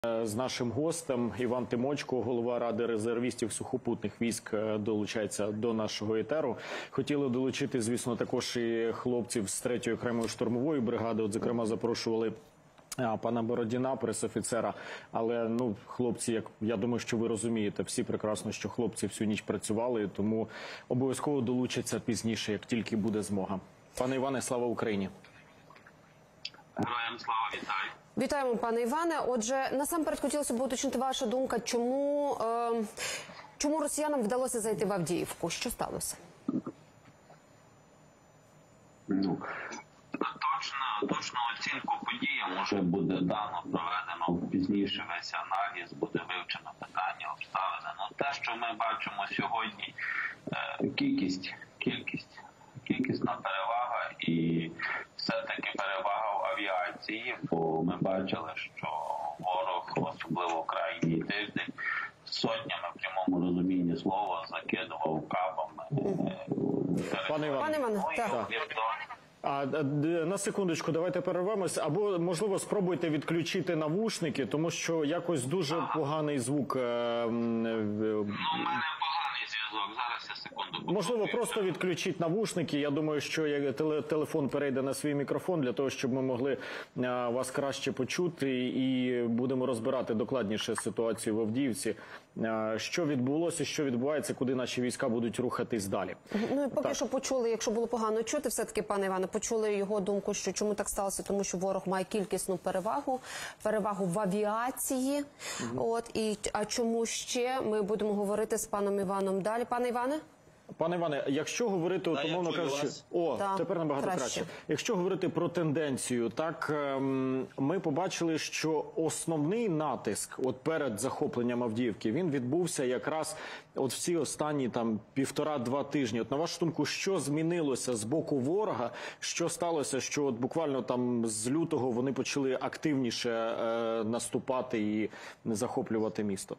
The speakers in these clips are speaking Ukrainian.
З нашим гостем Іван Тимочко, голова Ради резервістів сухопутних військ, долучається до нашого етеру. Хотіли долучити, звісно, також і хлопців з 3-ї окремої штурмової бригади. От, зокрема, запрошували пана Бородіна, пресофіцера. Але, хлопці, я думаю, що ви розумієте всі прекрасно, що хлопці всю ніч працювали, тому обов'язково долучаться пізніше, як тільки буде змога. Пане Іване, слава Україні! Героям слава, вітаю! Вітаємо, пане Іване. Отже, насамперед хотілося б уточнити ваша думка, чому росіянам вдалося зайти в Авдіївку? Що сталося? Точну оцінку подіям може буде дано, проведено пізніше, весь аналіз, буде вивчено питання, обставини. Те, що ми бачимо сьогодні, кількісна перевага і все-таки перевага в авіації, бо ми бачили, що ворог, особливо в крайній тиждень, сотнями в прямому розумінні слова закидував кабами. Пане Іване, на секундочку, давайте перервемось. Або, можливо, спробуйте відключити навушники, тому що якось дуже поганий звук. У мене поганий зв'язок. Зараз я секунду. Можливо, просто відключіть навушники. Я думаю, що телефон перейде на свій мікрофон, для того, щоб ми могли вас краще почути. І будемо розбирати докладніше ситуацію в Авдіївці. Що відбулося, що відбувається, куди наші війська будуть рухатись далі. І поки що почули, якщо було погано чути, все-таки, пане Іване, почули його думку, що чому так сталося, тому що ворог має кількісну перевагу в авіації. А чому ще? Ми будемо говорити з паном Іваном далі. Пане Іване? Пане Іване, якщо говорити, умовно кажучи, тепер набагато краще. Якщо говорити про тенденцію, так, ми побачили, що основний натиск перед захопленням Авдіївки, він відбувся якраз в ці останні 1,5-2 тижні. На вашу думку, що змінилося з боку ворога? Що сталося, що буквально з лютого вони почали активніше наступати і захоплювати місто?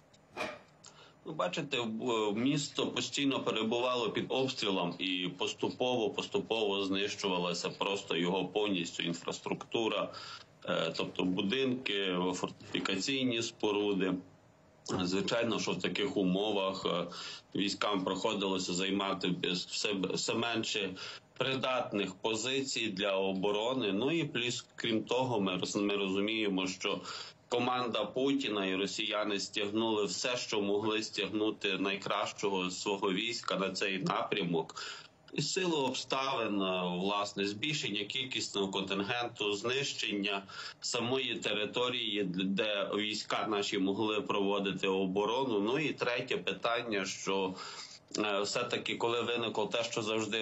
Бачите, місто постійно перебувало під обстрілом і поступово знищувалася просто його повністю інфраструктура, тобто будинки, фортифікаційні споруди. Звичайно, що в таких умовах військам приходилося займати все менше придатних позицій для оборони. І плюс, крім того, ми розуміємо, що команда Путіна і росіяни стягнули все, що могли стягнути найкращого свого війська на цей напрямок. І силу обставин, власне, збільшення кількісного контингенту, знищення самої території, де війська наші могли проводити оборону. І третє питання, що все-таки, коли виникло те, що завжди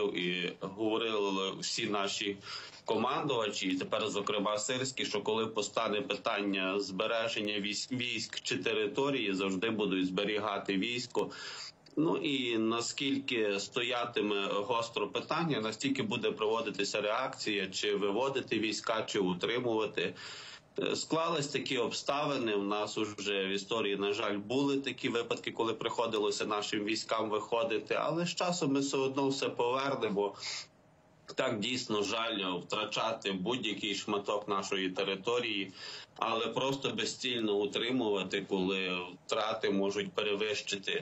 говорили всі наші командувачі, і тепер, зокрема, Сирський, що коли постане питання збереження військ чи території, завжди будуть зберігати військо. І наскільки стоятиме гостро питання, настільки буде проводитися реакція, чи виводити війська, чи утримувати. Склались такі обставини, в нас уже в історії, на жаль, були такі випадки, коли приходилося нашим військам виходити, але з часом ми все одно все повернемо. Так, дійсно, жаль втрачати будь-який шматок нашої території, але просто безцільно утримувати, коли втрати можуть перевищити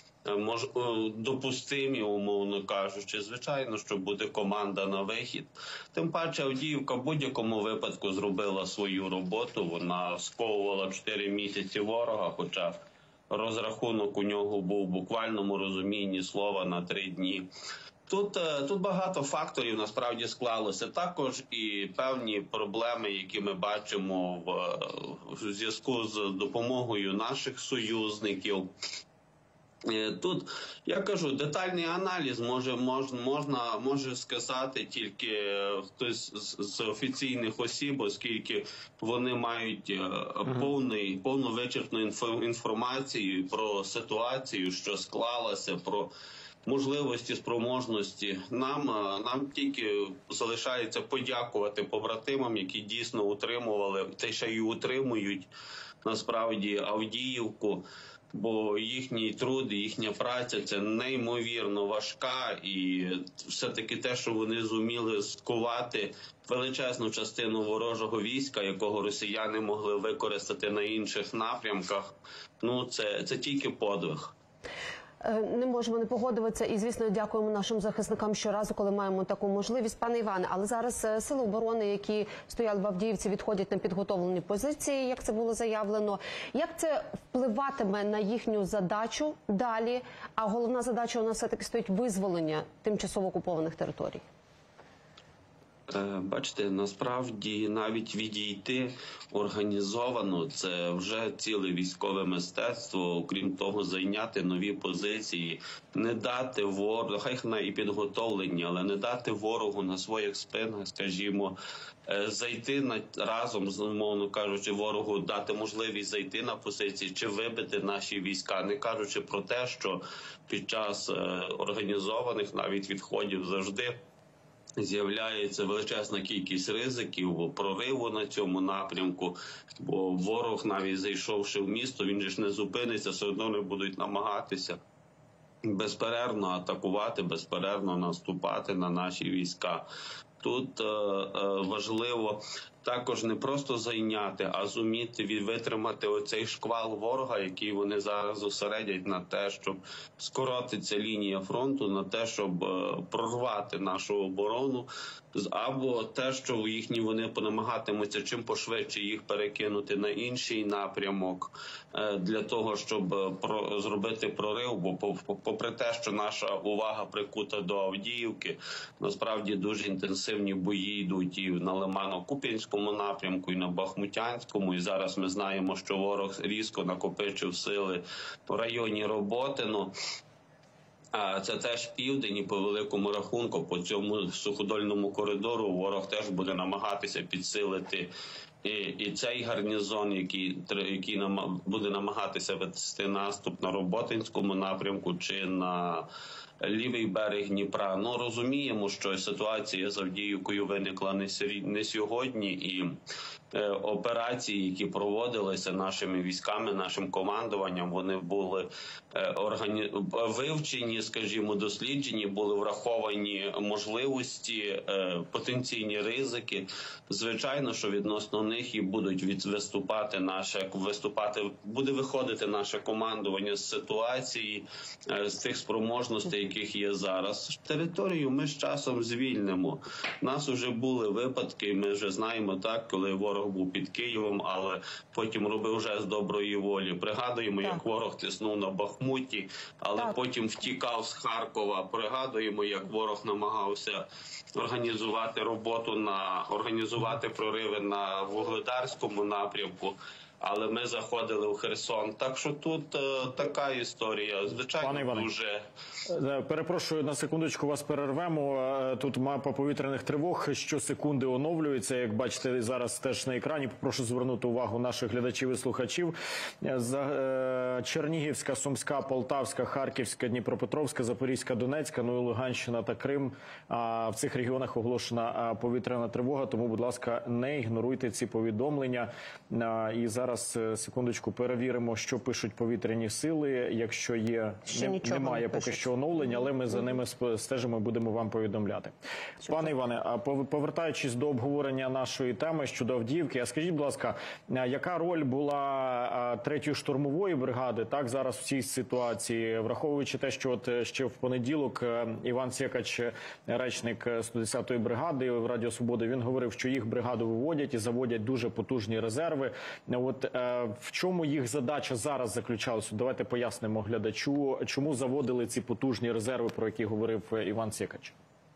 допустимі, умовно кажучи. Звичайно, що буде команда на вихід. Тим паче Авдіївка в будь-якому випадку зробила свою роботу. Вона сковувала 4 місяці ворога, хоча розрахунок у нього був в буквальному розумінні слова на 3 дні. Тут багато факторів насправді склалося. Також і певні проблеми, які ми бачимо в зв'язку з допомогою наших союзників. Тут, я кажу, детальний аналіз може сказати тільки хтось з офіційних осіб, оскільки вони мають повну вичерпну інформацію про ситуацію, що склалася, про можливості, спроможності. Нам тільки залишається подякувати побратимам, які дійсно утримували, та ще й утримують насправді Авдіївку. бо їхній труд, їхня праця – це неймовірно важка, і все-таки те, що вони зуміли скувати величезну частину ворожого війська, якого росіяни могли використати на інших напрямках, ну це тільки подвиг. Не можемо не погодитися і, звісно, дякуємо нашим захисникам щоразу, коли маємо таку можливість. Пане Іване, але зараз сили оборони, які стояли в Авдіївці, відходять на підготовлені позиції, як це було заявлено. Як це впливатиме на їхню задачу далі? А головна задача у нас все-таки стоїть визволення тимчасово окупованих територій. Бачите, насправді навіть відійти організовано – це вже ціле військове мистецтво, окрім того, зайняти нові позиції, не дати ворогу, хай і підготовлені, але не дати ворогу на своїх спинах, скажімо, зайти разом, умовно кажучи, ворогу дати можливість зайти на позиції чи вибити наші війська, не кажучи про те, що під час організованих навіть відходів завжди з'являється величезна кількість ризиків, прориву на цьому напрямку, бо ворог, навіть зайшовши в місто, він же ж не зупиниться, все одно не будуть намагатися безперервно атакувати, безперервно наступати на наші війська. Тут важливо також не просто зайняти, а зуміти витримати оцей шквал ворога, який вони зараз зосередять на те, щоб скоротиться лінія фронту, на те, щоб прорвати нашу оборону, або те, що вони намагатимуться чим пошвидше їх перекинути на інший напрямок, для того, щоб зробити прорив, бо попри те, що наша увага прикута до Авдіївки, насправді дуже інтенсивні бої йдуть і на Лимано-Куп'янському напрямку, і на Бахмутянському, і зараз ми знаємо, що ворог різко накопичив сили в районі Роботино. А це теж південь, і по великому рахунку по цьому суходольному коридору ворог теж буде намагатися підсилити і цей гарнізон, який буде намагатися вести наступ на Роботинському напрямку чи на лівий берег Дніпра. Ну, розуміємо, що ситуація з Авдіївкою виникла не сьогодні, і операції, які проводилися нашими військами, нашим командуванням, вони були вивчені, скажімо, досліджені, були враховані можливості, потенційні ризики. Звичайно, що відносно них і будуть буде виходити наше командування з ситуації, з тих спроможностей, яких є зараз. Територію ми з часом звільнимо. У нас вже були випадки, ми вже знаємо так, коли ворог був під Києвом, але потім робив жест доброї волі. Пригадуємо, як ворог тиснув на Бахмуті, але потім втікав з Харкова. Пригадуємо, як ворог намагався організувати прориви на Вугледарському напрямку, але ми заходили в Херсон. Так що тут така історія. Звичайно, Пане Іване, дуже... Перепрошую, на секундочку вас перервемо. Тут мапа повітряних тривог щосекунди оновлюється. Як бачите, зараз теж на екрані. Попрошу звернути увагу наших глядачів і слухачів. Чернігівська, Сумська, Полтавська, Харківська, Дніпропетровська, Запорізька, Донецька, ну і Луганщина та Крим. В цих регіонах оголошена повітряна тривога, тому, будь ласка, не ігноруйте ці повідомлення. І зараз, секундочку, перевіримо, що пишуть повітряні сили. Якщо є, немає поки що оновлення, але ми за ними стежимо і будемо вам повідомляти. Пане Іване, а повертаючись до обговорення нашої теми щодо Авдіївки, а скажіть, будь ласка, яка роль була 3-ї штурмової бригади, так, зараз в цій ситуації, враховуючи те, що от ще в понеділок Іван Сєкач, речник 110-ї бригади в Радіо Свобода, він говорив, що їх бригаду виводять і заводять дуже потужні резерви. От в чому їх задача зараз заключалася? Давайте пояснимо глядачу, чому заводили ці потужні резерви, про які говорив Іван Сєкач.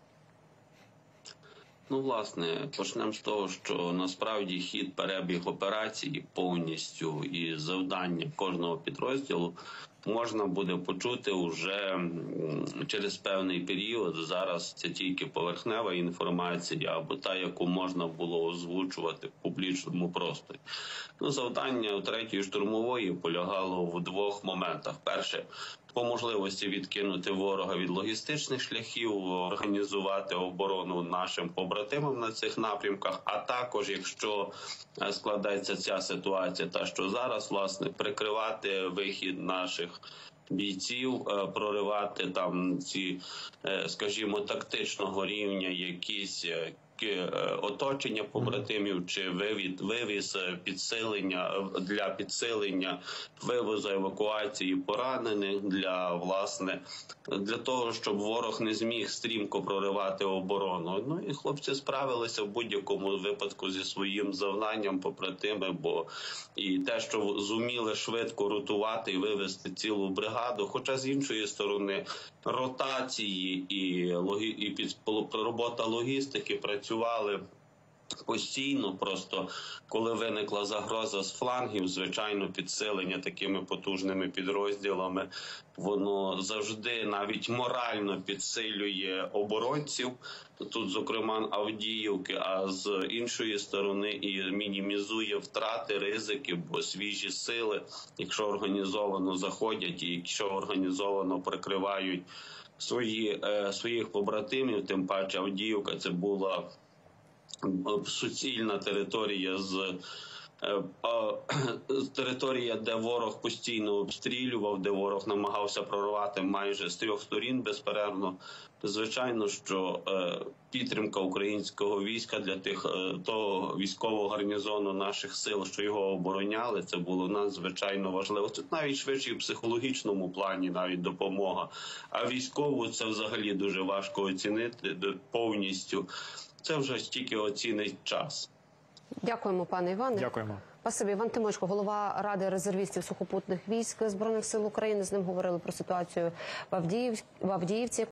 Ну, власне, почнемо з того, що насправді перебіг операції повністю і завдання кожного підрозділу можна буде почути вже через певний період. Зараз це тільки поверхнева інформація або та, яку можна було озвучувати в публічному просторі. Ну, завдання 3-ї штурмової полягало в двох моментах. Перше, по можливості відкинути ворога від логістичних шляхів, організувати оборону нашим побратимам на цих напрямках. А також, якщо складається ця ситуація, та що зараз, власне, прикривати вихід наших бійців, проривати там ці, скажімо, тактичного рівня якісь оточення побратимів чи вивіз підсилення для підсилення вивозу, евакуації поранених для того, щоб ворог не зміг стрімко проривати оборону. Ну і хлопці справилися в будь-якому випадку зі своїм завданням, побратими, бо і те, що зуміли швидко ротувати і вивести цілу бригаду, хоча з іншої сторони ротації і робота логістики працювали постійно. Просто коли виникла загроза з флангів, звичайно, підсилення такими потужними підрозділами, воно завжди навіть морально підсилює оборонців, тут, зокрема, Авдіївки, а з іншої сторони і мінімізує втрати, ризики, бо свіжі сили, якщо організовано заходять і якщо організовано прикривають своїх побратимів, тим паче Авдіївка – це була суцільна територія, де ворог постійно обстрілював, де ворог намагався прорвати майже з 3 сторін безперервно. Звичайно, що підтримка українського війська для того військового гарнізону наших сил, що його обороняли, це було надзвичайно важливо. Тут навіть швидше в психологічному плані навіть допомога. А військову це взагалі дуже важко оцінити повністю. Це вже тільки оцінить час. Дякуємо, пане Іване. Дякуємо. Спасибі. Іван Тимочко, голова Ради резервістів сухопутних військ Збройних сил України. З ним говорили про ситуацію в Авдіївці.